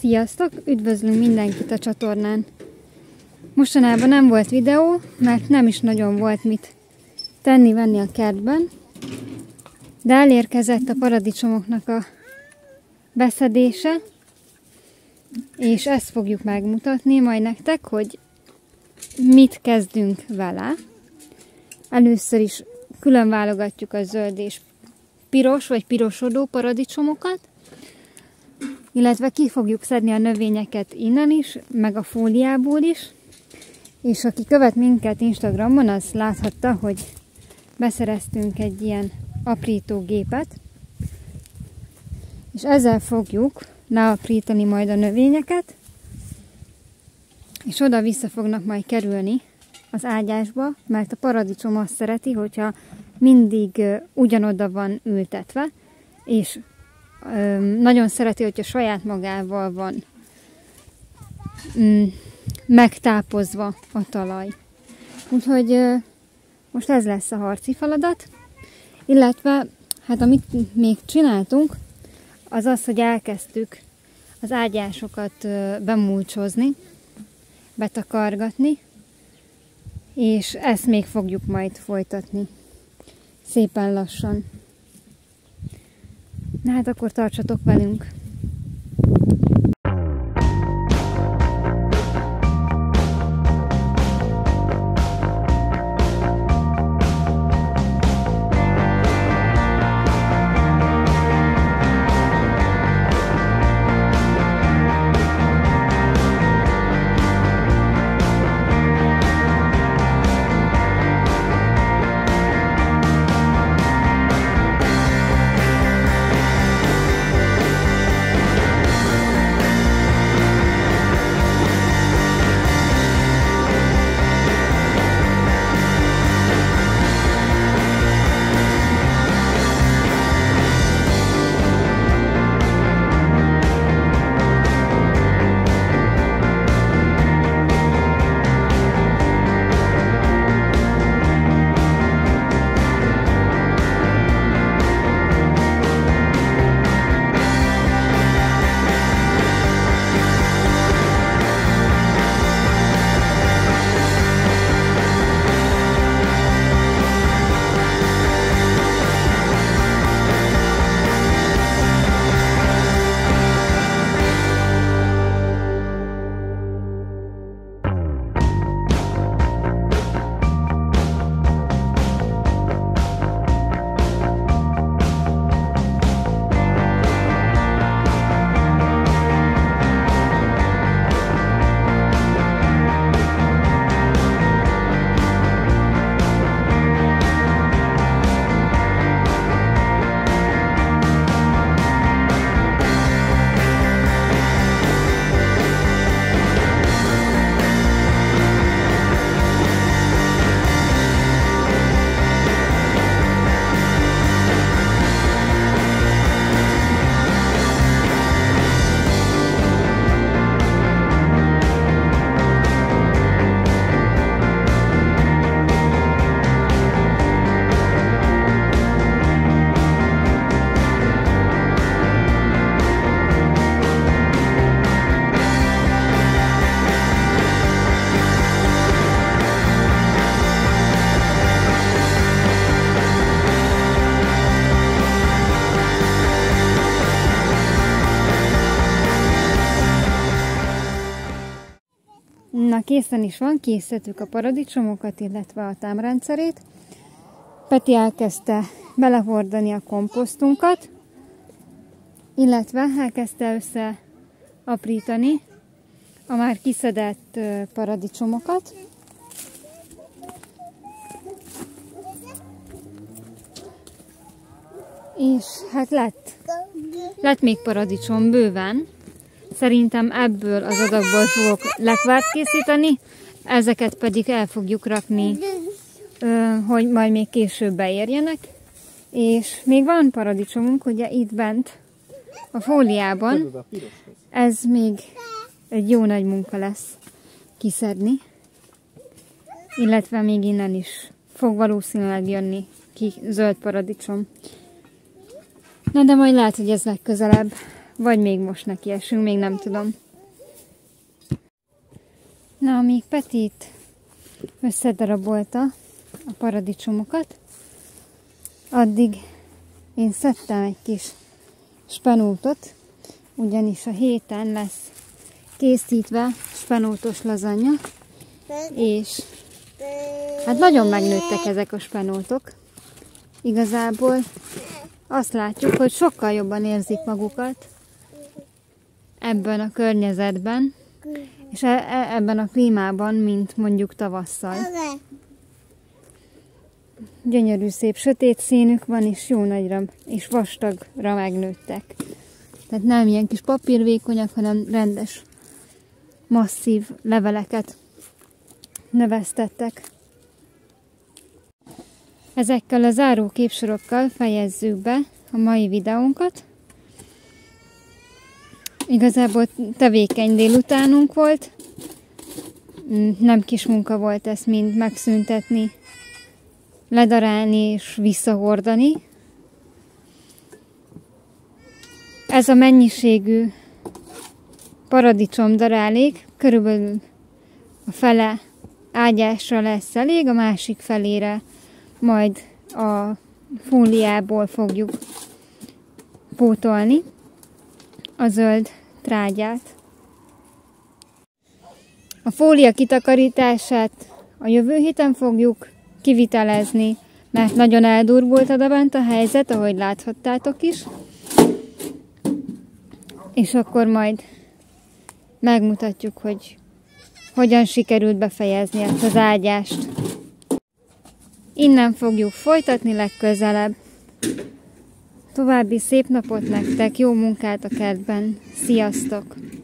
Sziasztok! Üdvözlünk mindenkit a csatornán! Mostanában nem volt videó, mert nem is nagyon volt mit tenni-venni a kertben, de elérkezett a paradicsomoknak a beszedése, és ezt fogjuk megmutatni majd nektek, hogy mit kezdünk vele. Először is külön válogatjuk a zöld és piros vagy pirosodó paradicsomokat, illetve ki fogjuk szedni a növényeket innen is, meg a fóliából is. És aki követ minket Instagramon, az láthatta, hogy beszereztünk egy ilyen aprítógépet, és ezzel fogjuk leaprítani majd a növényeket, és oda-vissza fognak majd kerülni az ágyásba, mert a paradicsom azt szereti, hogyha mindig ugyanoda van ültetve, és nagyon szereti, hogyha saját magával van megtápozva a talaj. Úgyhogy most ez lesz a harci feladat, illetve hát amit még csináltunk, az az, hogy elkezdtük az ágyásokat bemulcsozni, betakargatni, és ezt még fogjuk majd folytatni szépen lassan. Na hát akkor tartsatok velünk! Na, készen is van, készítettük a paradicsomokat, illetve a támrendszerét. Peti elkezdte belehordani a komposztunkat, illetve elkezdte összeaprítani a már kiszedett paradicsomokat. És hát lett még paradicsom bőven. Szerintem ebből az adagból fogok lekvárt készíteni, ezeket pedig el fogjuk rakni, hogy majd még később beérjenek. És még van paradicsomunk, ugye itt bent a fóliában, ez még egy jó nagy munka lesz kiszedni, illetve még innen is fog valószínűleg jönni ki zöld paradicsom. Na de majd lehet, hogy ez legközelebb. Vagy még most nekiesünk, még nem tudom. Na, amíg Peti itt összedarabolta a paradicsomokat, addig én szedtem egy kis spenótot, ugyanis a héten lesz készítve spenótos lazanya, és hát nagyon megnőttek ezek a spenótok. Igazából azt látjuk, hogy sokkal jobban érzik magukat ebben a környezetben, és ebben a klímában, mint mondjuk tavasszal. Gyönyörű szép sötét színük van, és jó nagyra és vastagra megnőttek. Tehát nem ilyen kis papírvékonyak, hanem rendes, masszív leveleket növesztettek. Ezekkel a záró képsorokkal fejezzük be a mai videónkat. Igazából tevékeny délutánunk volt. Nem kis munka volt ezt mind megszüntetni, ledarálni és visszahordani. Ez a mennyiségű paradicsomdarálék körülbelül a fele ágyásra lesz elég, a másik felére majd a fóliából fogjuk pótolni a zöld trágyát. A fólia kitakarítását a jövő héten fogjuk kivitelezni, mert nagyon eldurvult odabent a helyzet, ahogy láthattátok is. És akkor majd megmutatjuk, hogy hogyan sikerült befejezni ezt az ágyást. Innen fogjuk folytatni legközelebb. További szép napot nektek, jó munkát a kertben. Sziasztok!